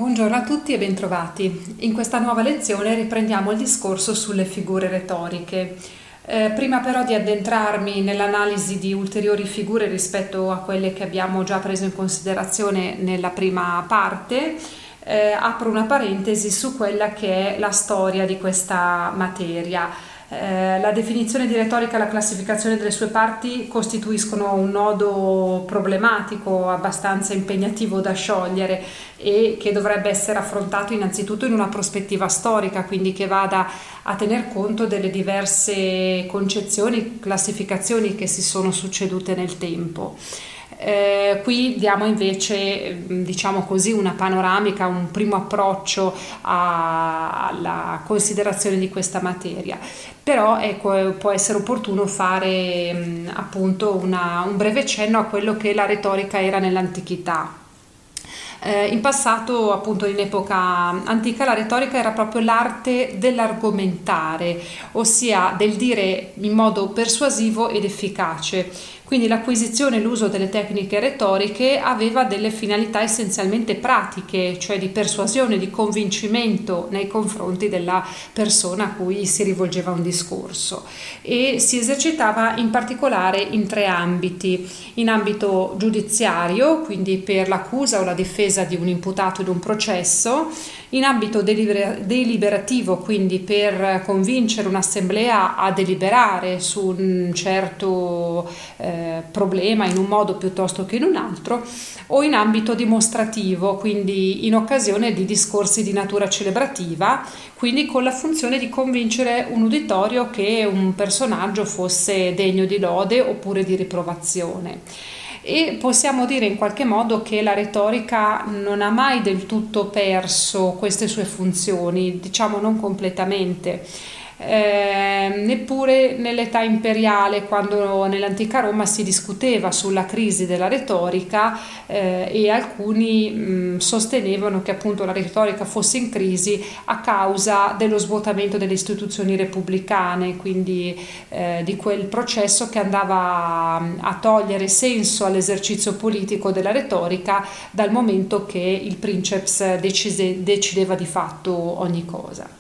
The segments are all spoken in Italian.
Buongiorno a tutti e bentrovati. In questa nuova lezione riprendiamo il discorso sulle figure retoriche. Prima però di addentrarmi nell'analisi di ulteriori figure rispetto a quelle che abbiamo già preso in considerazione nella prima parte, apro una parentesi su quella che è la storia di questa materia. La definizione di retorica e la classificazione delle sue parti costituiscono un nodo problematico abbastanza impegnativo da sciogliere e che dovrebbe essere affrontato innanzitutto in una prospettiva storica, quindi che vada a tener conto delle diverse concezioni, classificazioni che si sono succedute nel tempo. Qui diamo invece, diciamo così, una panoramica, un primo approccio alla considerazione di questa materia. Però ecco, può essere opportuno fare appunto un breve cenno a quello che la retorica era nell'antichità. In passato, appunto in epoca antica, la retorica era proprio l'arte dell'argomentare, ossia del dire in modo persuasivo ed efficace. Quindi l'acquisizione e l'uso delle tecniche retoriche aveva delle finalità essenzialmente pratiche, cioè di persuasione, di convincimento nei confronti della persona a cui si rivolgeva un discorso, e si esercitava in particolare in tre ambiti: in ambito giudiziario, quindi per l'accusa o la difesa di un imputato in un processo; in ambito deliberativo, quindi per convincere un'assemblea a deliberare su un certo problema in un modo piuttosto che in un altro; o in ambito dimostrativo, quindi in occasione di discorsi di natura celebrativa, quindi con la funzione di convincere un uditorio che un personaggio fosse degno di lode oppure di riprovazione. E possiamo dire in qualche modo che la retorica non ha mai del tutto perso queste sue funzioni, diciamo non completamente. Neppure nell'età imperiale, quando nell'antica Roma si discuteva sulla crisi della retorica, e alcuni sostenevano che appunto la retorica fosse in crisi a causa dello svuotamento delle istituzioni repubblicane, quindi di quel processo che andava a togliere senso all'esercizio politico della retorica, dal momento che il princeps decideva di fatto ogni cosa.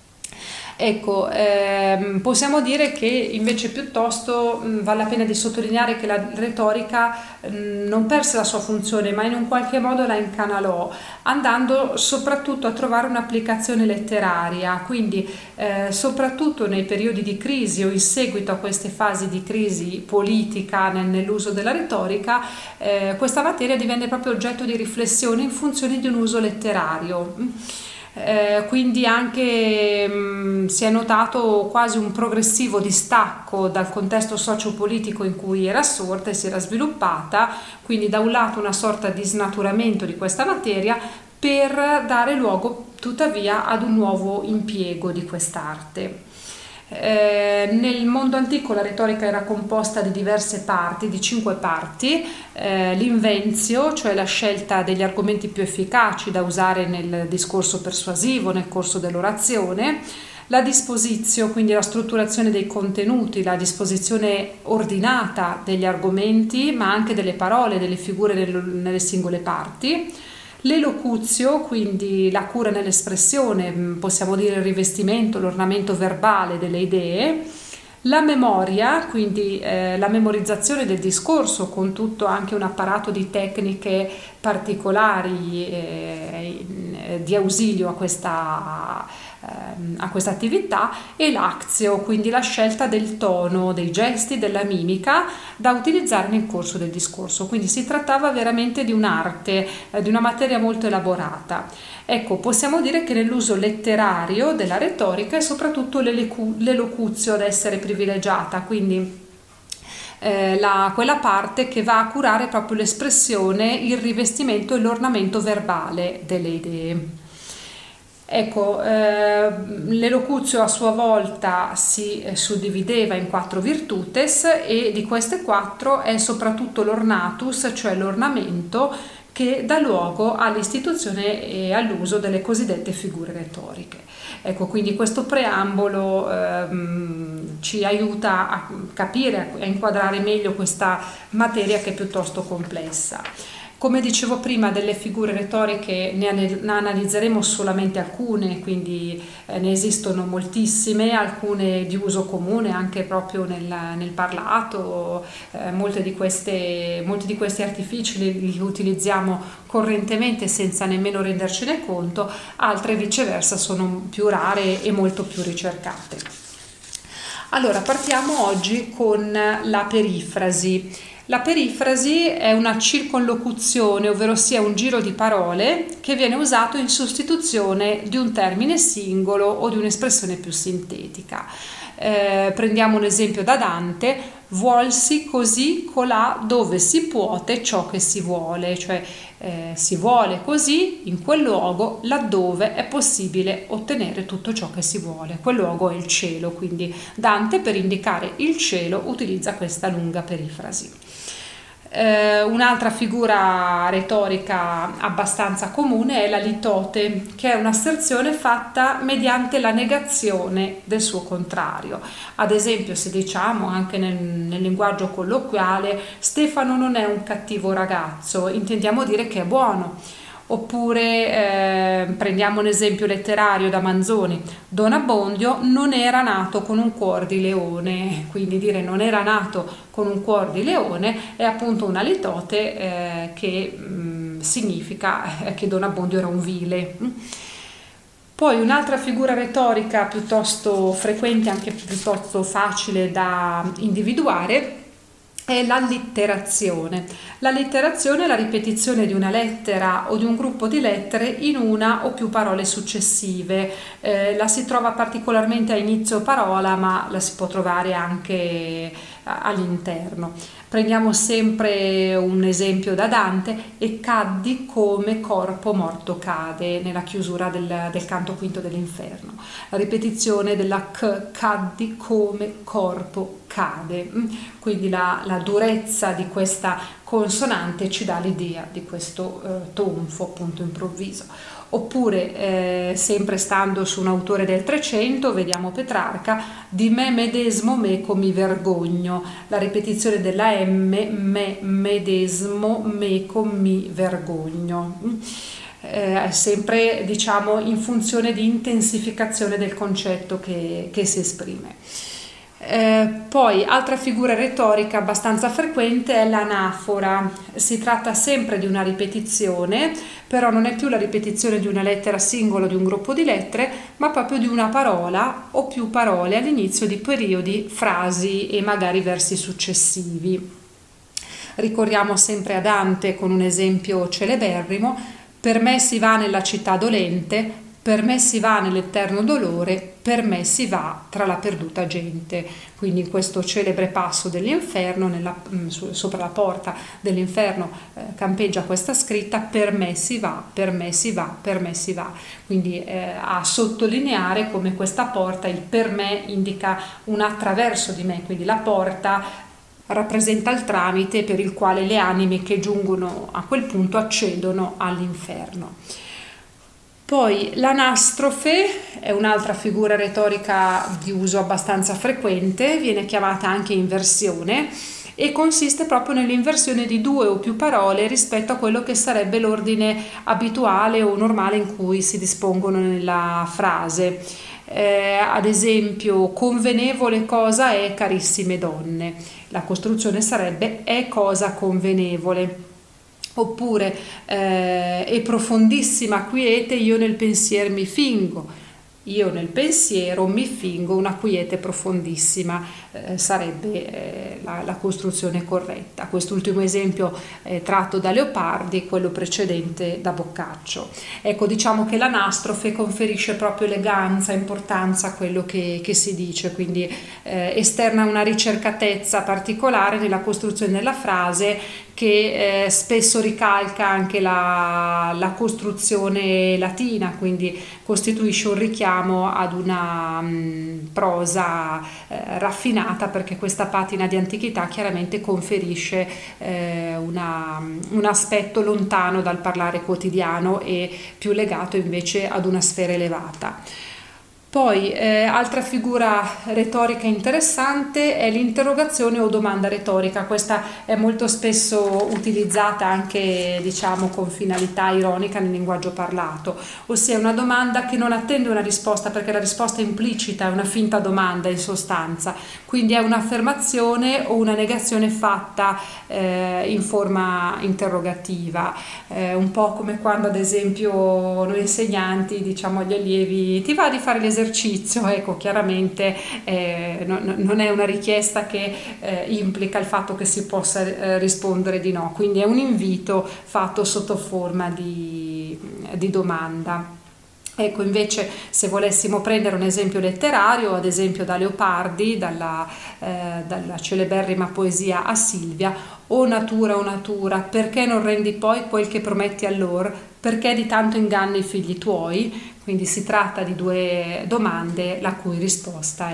Ecco, possiamo dire che invece piuttosto vale la pena di sottolineare che la retorica non perse la sua funzione, ma in un qualche modo la incanalò, andando soprattutto a trovare un'applicazione letteraria. Quindi soprattutto nei periodi di crisi o in seguito a queste fasi di crisi politica nell'uso della retorica, questa materia divenne proprio oggetto di riflessione in funzione di un uso letterario. Quindi anche si è notato quasi un progressivo distacco dal contesto sociopolitico in cui era sorta e si era sviluppata, quindi da un lato una sorta di snaturamento di questa materia per dare luogo tuttavia ad un nuovo impiego di quest'arte. Nel mondo antico la retorica era composta di diverse parti, di 5 parti: l'inventio, cioè la scelta degli argomenti più efficaci da usare nel discorso persuasivo, nel corso dell'orazione; la disposizio, quindi la strutturazione dei contenuti, la disposizione ordinata degli argomenti, ma anche delle parole, delle figure nelle singole parti; l'elocuzio, quindi la cura nell'espressione, possiamo dire il rivestimento, l'ornamento verbale delle idee; la memoria, quindi la memorizzazione del discorso con tutto anche un apparato di tecniche particolari di ausilio a questa attività; e l'actio, quindi la scelta del tono, dei gesti, della mimica da utilizzare nel corso del discorso. Quindi si trattava veramente di un'arte, di una materia molto elaborata. Ecco, possiamo dire che nell'uso letterario della retorica è soprattutto l'elocuzio ad essere privilegiata, quindi quella parte che va a curare proprio l'espressione, il rivestimento e l'ornamento verbale delle idee. Ecco, l'elocuzio a sua volta si suddivideva in 4 virtutes, e di queste 4 è soprattutto l'ornatus, cioè l'ornamento, che dà luogo all'istituzione e all'uso delle cosiddette figure retoriche. Ecco, quindi questo preambolo ci aiuta a capire, a inquadrare meglio questa materia che è piuttosto complessa. Come dicevo prima, delle figure retoriche ne analizzeremo solamente alcune, quindi ne esistono moltissime, alcune di uso comune anche proprio nel parlato, molti di questi artifici li utilizziamo correntemente senza nemmeno rendercene conto, altre viceversa sono più rare e molto più ricercate. Allora, partiamo oggi con la perifrasi. La perifrasi è una circonlocuzione, ovvero sia un giro di parole che viene usato in sostituzione di un termine singolo o di un'espressione più sintetica. Prendiamo un esempio da Dante: vuolsi così colà dove si puote ciò che si vuole, cioè si vuole così in quel luogo laddove è possibile ottenere tutto ciò che si vuole. Quel luogo è il cielo, quindi Dante, per indicare il cielo, utilizza questa lunga perifrasi. Un'altra figura retorica abbastanza comune è la litote, che è un'asserzione fatta mediante la negazione del suo contrario. Ad esempio, se diciamo anche nel linguaggio colloquiale Stefano non è un cattivo ragazzo, intendiamo dire che è buono. Oppure prendiamo un esempio letterario da Manzoni: Don Abbondio non era nato con un cuor di leone. Quindi dire non era nato con un cuor di leone è appunto una litote che significa che Don Abbondio era un vile. Poi un'altra figura retorica piuttosto frequente, anche piuttosto facile da individuare, è l'allitterazione. L'allitterazione è la ripetizione di una lettera o di un gruppo di lettere in una o più parole successive. La si trova particolarmente a inizio parola, ma la si può trovare anche all'interno. Prendiamo sempre un esempio da Dante: e caddi come corpo morto cade, nella chiusura del canto quinto dell'Inferno. La ripetizione della caddi come corpo cade. Quindi la durezza di questa consonante ci dà l'idea di questo tonfo appunto improvviso. Oppure, sempre stando su un autore del 300, vediamo Petrarca: di me medesmo meco mi vergogno. La ripetizione della me medesmo meco mi vergogno. Sempre diciamo in funzione di intensificazione del concetto che si esprime. Poi altra figura retorica abbastanza frequente è l'anafora. Si tratta sempre di una ripetizione, però non è più la ripetizione di una lettera singola o di un gruppo di lettere, ma proprio di una parola o più parole all'inizio di periodi, frasi e magari versi successivi. Ricorriamo sempre a Dante con un esempio celeberrimo: per me si va nella città dolente, per me si va nell'eterno dolore, per me si va tra la perduta gente. Quindi in questo celebre passo dell'inferno, sopra la porta dell'inferno campeggia questa scritta: per me si va, per me si va, per me si va. Quindi a sottolineare come questa porta, il per me, indica un attraverso di me, quindi la porta rappresenta il tramite per il quale le anime che giungono a quel punto accedono all'inferno. Poi l'anastrofe è un'altra figura retorica di uso abbastanza frequente, viene chiamata anche inversione e consiste proprio nell'inversione di due o più parole rispetto a quello che sarebbe l'ordine abituale o normale in cui si dispongono nella frase. Ad esempio, convenevole cosa è, carissime donne. La costruzione sarebbe è cosa convenevole. Oppure e profondissima quiete io nel pensier mi fingo. Io nel pensiero mi fingo una quiete profondissima, sarebbe la costruzione corretta. Quest'ultimo esempio è tratto da Leopardi, quello precedente da Boccaccio. Ecco, diciamo che l'anastrofe conferisce proprio eleganza, importanza a quello che si dice, quindi esterna una ricercatezza particolare nella costruzione della frase, che spesso ricalca anche la costruzione latina, quindi costituisce un richiamo ad una prosa raffinata, perché questa patina di antichità chiaramente conferisce un aspetto lontano dal parlare quotidiano e più legato invece ad una sfera elevata. Poi, altra figura retorica interessante è l'interrogazione o domanda retorica. Questa è molto spesso utilizzata anche, diciamo, con finalità ironica nel linguaggio parlato, ossia una domanda che non attende una risposta perché la risposta è implicita, è una finta domanda in sostanza, quindi è un'affermazione o una negazione fatta in forma interrogativa, un po' come quando ad esempio noi insegnanti diciamo agli allievi: ti va di fare l'esercizio? Ecco, chiaramente non è una richiesta che implica il fatto che si possa rispondere di no, quindi è un invito fatto sotto forma di domanda. Ecco, invece, se volessimo prendere un esempio letterario, ad esempio da Leopardi, dalla celeberrima poesia a Silvia: o natura, perché non rendi poi quel che prometti allor? Perché di tanto inganni i figli tuoi? Quindi si tratta di due domande la cui risposta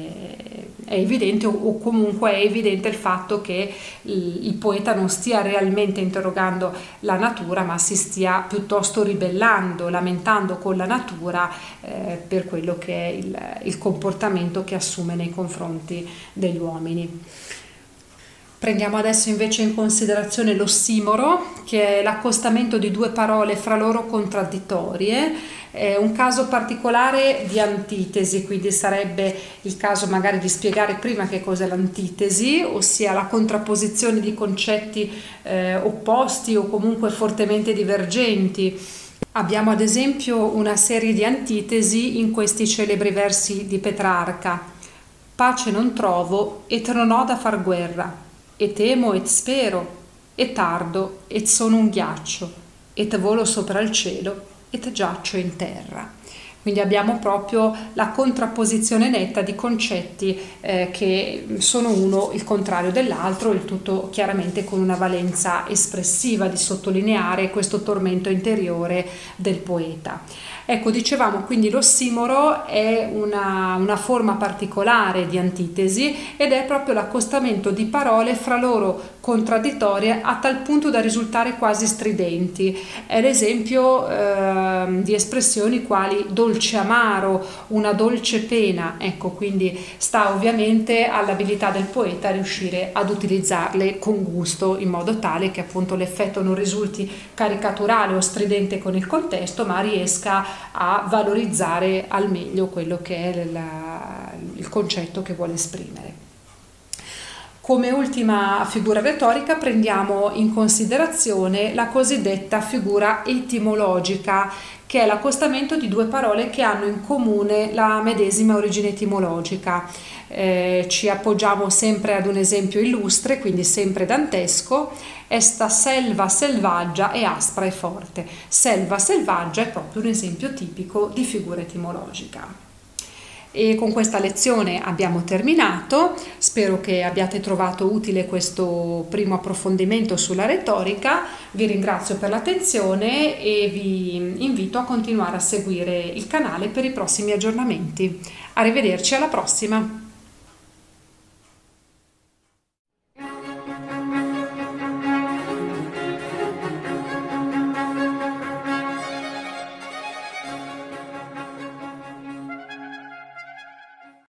è evidente, o comunque è evidente il fatto che il poeta non stia realmente interrogando la natura, ma si stia piuttosto ribellando, lamentando con la natura per quello che è il comportamento che assume nei confronti degli uomini. Prendiamo adesso invece in considerazione l'ossimoro, che è l'accostamento di due parole fra loro contraddittorie. È un caso particolare di antitesi, quindi sarebbe il caso magari di spiegare prima che cos'è l'antitesi, ossia la contrapposizione di concetti opposti o comunque fortemente divergenti. Abbiamo ad esempio una serie di antitesi in questi celebri versi di Petrarca: pace non trovo et non ho da far guerra, e temo et spero, e tardo et sono un ghiaccio, et volo sopra il cielo et giaccio in terra. Quindi abbiamo proprio la contrapposizione netta di concetti che sono uno il contrario dell'altro, il tutto chiaramente con una valenza espressiva di sottolineare questo tormento interiore del poeta. Ecco, dicevamo quindi l'ossimoro è una forma particolare di antitesi ed è proprio l'accostamento di parole fra loro contraddittorie a tal punto da risultare quasi stridenti. È l'esempio di espressioni quali dolce amaro, una dolce pena. Ecco, quindi sta ovviamente all'abilità del poeta riuscire ad utilizzarle con gusto, in modo tale che appunto l'effetto non risulti caricaturale o stridente con il contesto, ma riesca a valorizzare al meglio quello che è il concetto che vuole esprimere. Come ultima figura retorica prendiamo in considerazione la cosiddetta figura etimologica, che è l'accostamento di due parole che hanno in comune la medesima origine etimologica. Ci appoggiamo sempre ad un esempio illustre, quindi sempre dantesco: esta selva selvaggia è aspra e forte. Selva selvaggia è proprio un esempio tipico di figura etimologica. E con questa lezione abbiamo terminato. Spero che abbiate trovato utile questo primo approfondimento sulla retorica. Vi ringrazio per l'attenzione e vi invito a continuare a seguire il canale per i prossimi aggiornamenti. Arrivederci, alla prossima!